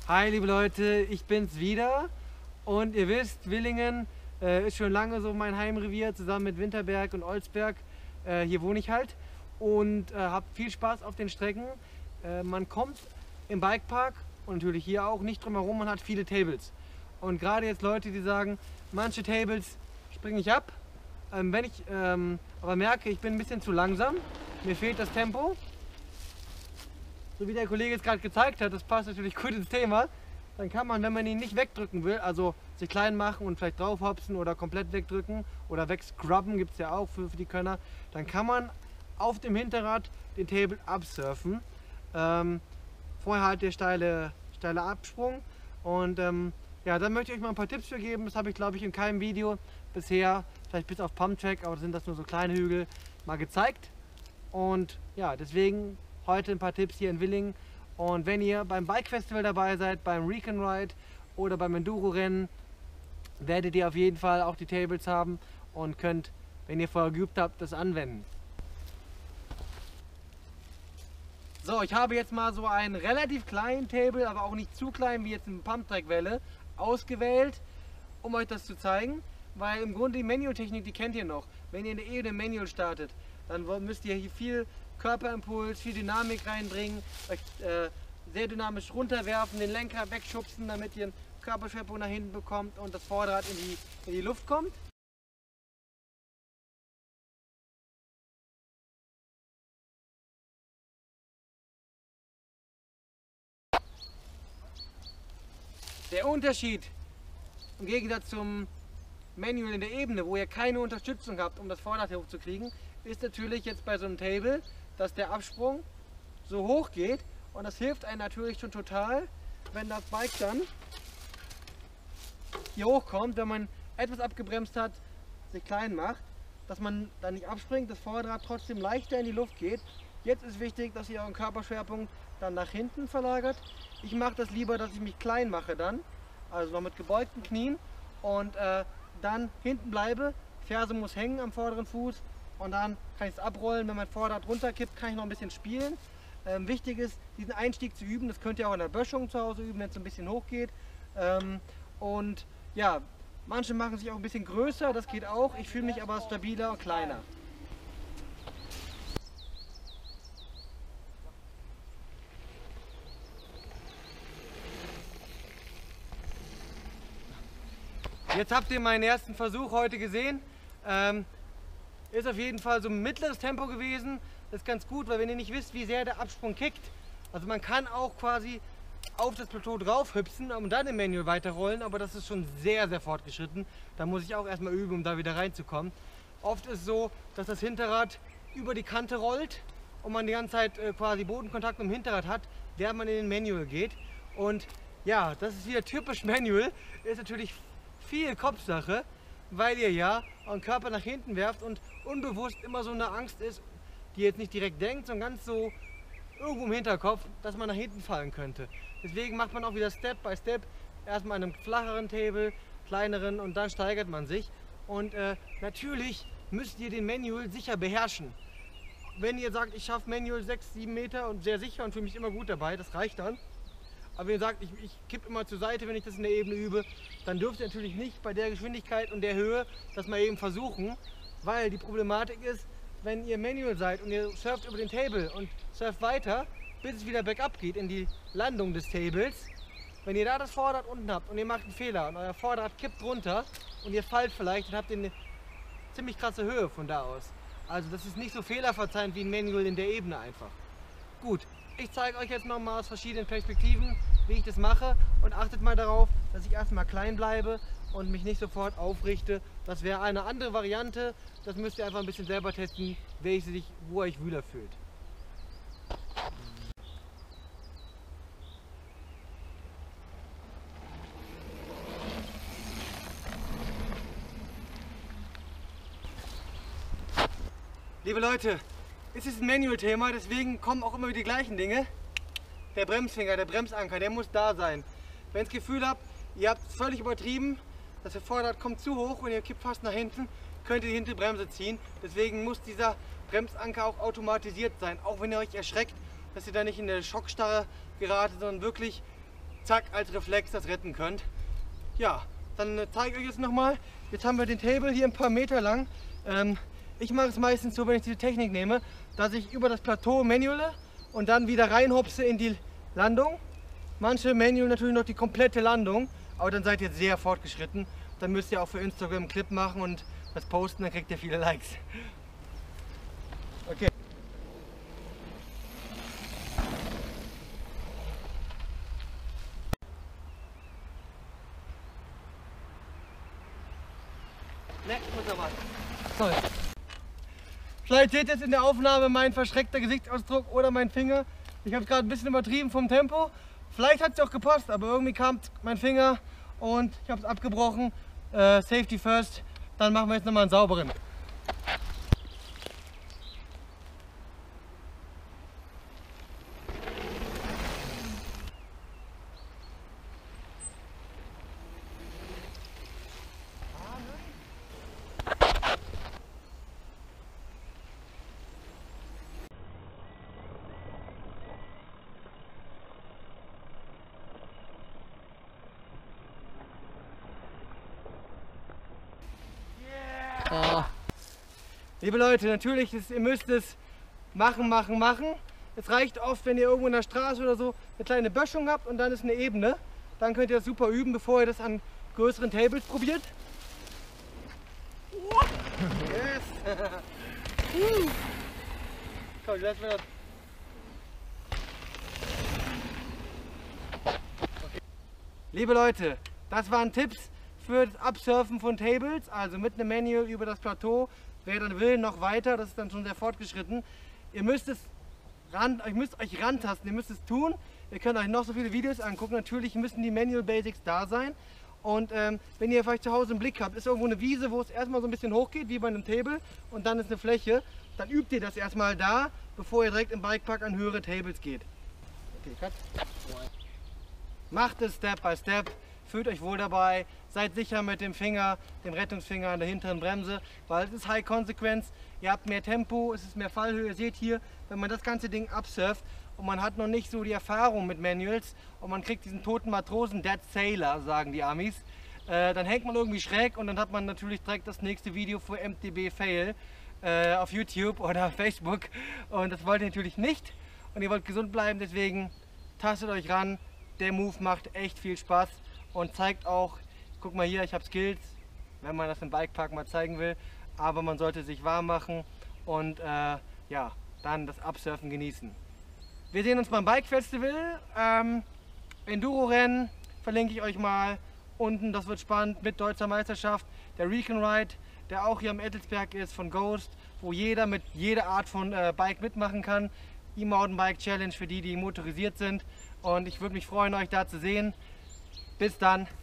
Hi liebe Leute, ich bin's wieder und ihr wisst, Willingen ist schon lange so mein Heimrevier zusammen mit Winterberg und Olsberg. Hier wohne ich halt und habe viel Spaß auf den Strecken. Man kommt im Bikepark und natürlich hier auch nicht drum herum, man hat viele Tables. Und gerade jetzt Leute, die sagen, manche Tables springe ich ab, wenn ich aber merke, ich bin ein bisschen zu langsam, mir fehlt das Tempo. So wie der Kollege es gerade gezeigt hat, das passt natürlich gut ins Thema, dann kann man, wenn man ihn nicht wegdrücken will, also sich klein machen und vielleicht draufhopsen oder komplett wegdrücken oder wegscrubben, gibt es ja auch für die Könner, dann kann man auf dem Hinterrad den Table absurfen. Vorher halt der steile Absprung und ja, da möchte ich euch mal ein paar Tipps für geben. Das habe ich glaube ich in keinem Video bisher, vielleicht bis auf Pumptrack, aber sind das nur so kleine Hügel, mal gezeigt. Und ja, deswegen heute ein paar Tipps hier in Willingen. Und wenn ihr beim Bike Festival dabei seid, beim Recon Ride oder beim Enduro Rennen, werdet ihr auf jeden Fall auch die Tables haben und könnt, wenn ihr vorher geübt habt, das anwenden. So, ich habe jetzt mal so einen relativ kleinen Table, aber auch nicht zu klein wie jetzt eine Pumptrack-Welle, ausgewählt, um euch das zu zeigen. Weil im Grunde die Manual-Technik, die kennt ihr noch. Wenn ihr in der Ebene Manual startet, dann müsst ihr hier viel Körperimpuls, viel Dynamik reinbringen, euch sehr dynamisch runterwerfen, den Lenker wegschubsen, damit ihr einen Körperschwerpunkt nach hinten bekommt und das Vorderrad in die Luft kommt. Der Unterschied im Gegensatz zum Manual in der Ebene, wo ihr keine Unterstützung habt, um das Vorderrad hochzukriegen, ist natürlich jetzt bei so einem Table, dass der Absprung so hoch geht und das hilft einem natürlich schon total, wenn das Bike dann hier hochkommt, wenn man etwas abgebremst hat, sich klein macht, dass man dann nicht abspringt, das Vorderrad trotzdem leichter in die Luft geht. Jetzt ist wichtig, dass ihr euren Körperschwerpunkt dann nach hinten verlagert. Ich mache das lieber, dass ich mich klein mache dann, also noch mit gebeugten Knien und dann hinten bleibe, Ferse muss hängen am vorderen Fuß und dann kann ich es abrollen. Wenn mein Vorderrad runterkippt, kann ich noch ein bisschen spielen. Wichtig ist, diesen Einstieg zu üben, das könnt ihr auch in der Böschung zu Hause üben, wenn es ein bisschen hoch geht. Und ja, manche machen sich auch ein bisschen größer, das geht auch. Ich fühle mich aber stabiler und kleiner. Jetzt habt ihr meinen ersten Versuch heute gesehen. Ist auf jeden Fall so ein mittleres Tempo gewesen. Das ist ganz gut, weil wenn ihr nicht wisst, wie sehr der Absprung kickt, also man kann auch quasi auf das Plateau drauf hüpsen und dann im Manual weiterrollen, aber das ist schon sehr, sehr fortgeschritten. Da muss ich auch erstmal üben, um da wieder reinzukommen. Oft ist es so, dass das Hinterrad über die Kante rollt und man die ganze Zeit quasi Bodenkontakt mit dem Hinterrad hat, während man in den Manual geht. Und ja, das ist wieder typisch Manual, ist natürlich viel Kopfsache, weil ihr ja euren Körper nach hinten werft und unbewusst immer so eine Angst ist, die jetzt nicht direkt denkt, sondern ganz so irgendwo im Hinterkopf, dass man nach hinten fallen könnte. Deswegen macht man auch wieder Step by Step, erstmal an einem flacheren Table, kleineren und dann steigert man sich. Und natürlich müsst ihr den Manual sicher beherrschen. Wenn ihr sagt, ich schaffe Manual 6, 7 Meter und sehr sicher und fühle mich immer gut dabei, das reicht dann. Aber wenn ihr sagt, ich kippe immer zur Seite, wenn ich das in der Ebene übe, dann dürft ihr natürlich nicht bei der Geschwindigkeit und der Höhe das mal eben versuchen, weil die Problematik ist, wenn ihr Manual seid und ihr surft über den Table und surft weiter, bis es wieder bergab geht in die Landung des Tables, wenn ihr da das Vorderrad unten habt und ihr macht einen Fehler und euer Vorderrad kippt runter und ihr fallt vielleicht und habt eine ziemlich krasse Höhe von da aus. Also das ist nicht so fehlerverzeihend wie ein Manual in der Ebene einfach. Gut, ich zeige euch jetzt nochmal aus verschiedenen Perspektiven, wie ich das mache und achtet mal darauf, dass ich erstmal klein bleibe und mich nicht sofort aufrichte. Das wäre eine andere Variante, das müsst ihr einfach ein bisschen selber testen, wo ihr euch wohler fühlt. Liebe Leute, es ist ein Manual-Thema, deswegen kommen auch immer wieder die gleichen Dinge. Der Bremsfinger, der Bremsanker, der muss da sein. Wenn ihr das Gefühl habt, ihr habt es völlig übertrieben, das Vorderrad kommt zu hoch und ihr kippt fast nach hinten, könnt ihr die Hinterbremse ziehen. Deswegen muss dieser Bremsanker auch automatisiert sein, auch wenn ihr euch erschreckt, dass ihr da nicht in eine Schockstarre geratet, sondern wirklich zack als Reflex das retten könnt. Ja, dann zeige ich euch jetzt nochmal. Jetzt haben wir den Table hier ein paar Meter lang. Ich mache es meistens so, wenn ich diese Technik nehme, dass ich über das Plateau manuelle und dann wieder reinhopse in die Landung. Manche manual natürlich noch die komplette Landung, aber dann seid ihr sehr fortgeschritten. Dann müsst ihr auch für Instagram einen Clip machen und das posten, dann kriegt ihr viele Likes. Okay. Toll. Vielleicht seht ihr jetzt in der Aufnahme mein verschreckter Gesichtsausdruck oder mein Finger. Ich habe es gerade ein bisschen übertrieben vom Tempo. Vielleicht hat es auch gepasst, aber irgendwie kam mein Finger und ich habe es abgebrochen. Safety first. Dann machen wir jetzt nochmal einen sauberen. Oh. Liebe Leute, natürlich, ihr müsst es machen. Es reicht oft, wenn ihr irgendwo in der Straße oder so eine kleine Böschung habt und dann ist eine Ebene. Dann könnt ihr das super üben, bevor ihr das an größeren Tables probiert. Yes! Komm, lass mir das. Okay. Liebe Leute, das waren Tipps für das Absurfen von Tables, also mit einem Manual über das Plateau. Wer dann will, noch weiter, das ist dann schon sehr fortgeschritten. Ihr müsst euch rantasten, ihr müsst es tun. Ihr könnt euch noch so viele Videos angucken. Natürlich müssen die Manual Basics da sein. Und wenn ihr vielleicht zu Hause einen Blick habt, ist irgendwo eine Wiese, wo es erstmal so ein bisschen hoch geht, wie bei einem Table, und dann ist eine Fläche, dann übt ihr das erstmal da, bevor ihr direkt im Bikepark an höhere Tables geht. Okay, cut. Macht es Step by Step. Fühlt euch wohl dabei, seid sicher mit dem Finger, dem Rettungsfinger an der hinteren Bremse, weil es ist High Consequence, ihr habt mehr Tempo, es ist mehr Fallhöhe. Ihr seht hier, wenn man das ganze Ding absurft und man hat noch nicht so die Erfahrung mit Manuals und man kriegt diesen toten Matrosen, Dead Sailor, sagen die Amis, dann hängt man irgendwie schräg und dann hat man natürlich direkt das nächste Video für MTB Fail auf YouTube oder Facebook und das wollt ihr natürlich nicht und ihr wollt gesund bleiben, deswegen tastet euch ran, der Move macht echt viel Spaß. Und zeigt auch, guck mal hier, ich habe Skills, wenn man das im Bikepark mal zeigen will, aber man sollte sich warm machen und ja, dann das Absurfen genießen. Wir sehen uns beim Bike Festival, Enduro-Rennen verlinke ich euch mal unten, das wird spannend mit deutscher Meisterschaft, der Recon Ride, der auch hier am Ettelsberg ist von Ghost, wo jeder mit jeder Art von Bike mitmachen kann, E-Mountainbike Challenge für die, die motorisiert sind und ich würde mich freuen, euch da zu sehen. Bis dann!